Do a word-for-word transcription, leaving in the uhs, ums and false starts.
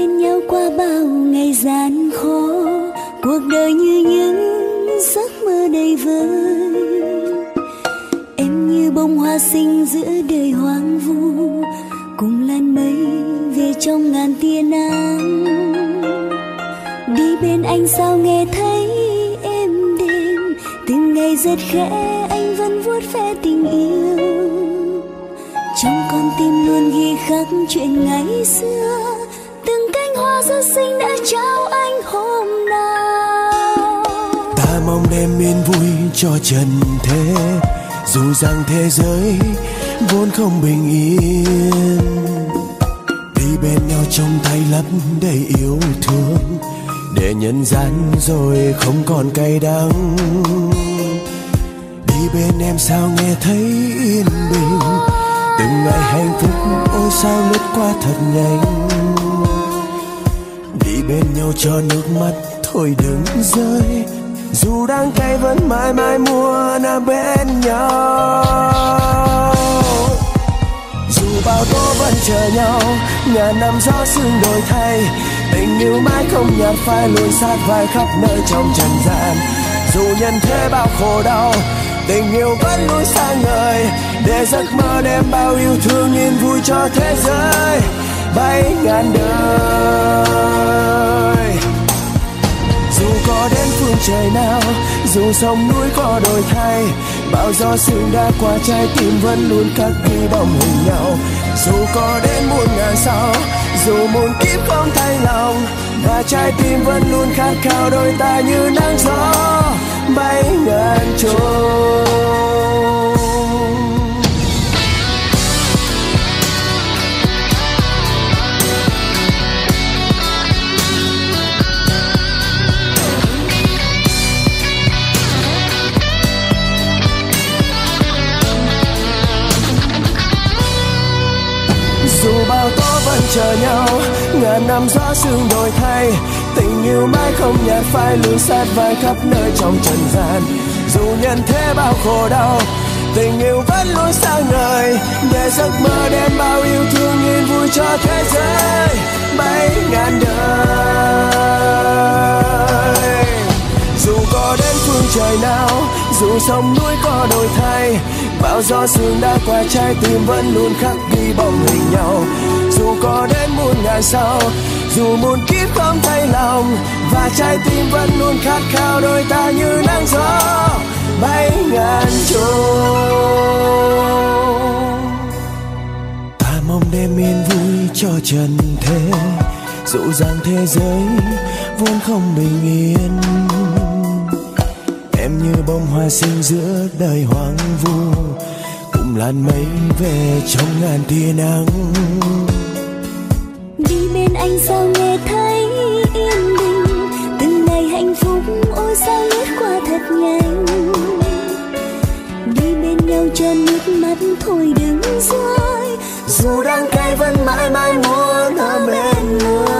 bên nhau qua bao ngày gian khó, cuộc đời như những giấc mơ đầy vơi. Em như bông hoa xinh giữa đời hoang vu, cùng làn mây về trong ngàn tia nắng. Đi bên anh sao nghe thấy êm đềm, từng ngày rất khẽ anh vẫn vuốt ve tình yêu. Trong con tim luôn ghi khắc chuyện ngày xưa, từng cánh hoa rất xinh đã trao anh hôm nào. Ta mong đem yên vui cho trần thế, dù rằng thế giới vốn không bình yên. Đi bên nhau trong tay lấp đầy yêu thương, để nhân gian rồi không còn cay đắng. Đi bên em sao nghe thấy yên bình, từng ngày hạnh phúc ôi sao lướt qua thật nhanh. Đi bên nhau cho nước mắt thôi đừng rơi, dù đang cay vẫn mãi mãi muốn ở bên nhau. Dù bao tố vẫn chờ nhau, ngàn năm gió sương đổi thay, tình yêu mãi không nhạt phai lùi sát vai khắp nơi trong trần gian. Dù nhân thế bao khổ đau, tình yêu vẫn luôn sáng ngời, để giấc mơ đem bao yêu thương yên vui cho thế giới bay ngàn đời. Dù có đến phương trời nào, dù sông núi có đổi thay, bao gió sương đã qua trái tim vẫn luôn khắc ghi bóng hình nhau. Dù có đến muôn ngàn sao, dù muôn kiếp không thay lòng, và trái tim vẫn luôn khát khao đôi ta như nắng gió bay ngàn trôi. Dù bao tố vẫn chờ nhau, ngàn năm gió sương đổi thay, tình yêu mãi không nhạt phai lùi sát vai khắp nơi trong trần gian. Dù nhân thế bao khổ đau, tình yêu vẫn luôn sáng ngời, để giấc mơ đem bao yêu thương yên vui cho thế giới bay ngàn đời. Dù có đến phương trời nào, dù sông núi có đổi thay, bao gió sương đã qua trái tim vẫn luôn khắc ghi bóng hình nhau. Dù có đến muôn ngàn sao, dù muôn kiếp không thay lòng, và trái tim vẫn luôn khát khao đôi ta như nắng gió bay ngàn trôi. Ta mong đem yên vui cho trần thế, dẫu rằng thế giới vốn không bình yên. Em như bông hoa xinh giữa đời hoang vu, cùng làn mây về trong ngàn tia nắng. Đi bên anh sao nghe thấy yên bình, từng ngày hạnh phúc ôi sao lướt qua thật nhanh. Đi bên nhau cho nước mắt thôi đừng rơi, dù đang cay vẫn mãi mãi muốn ở bên người.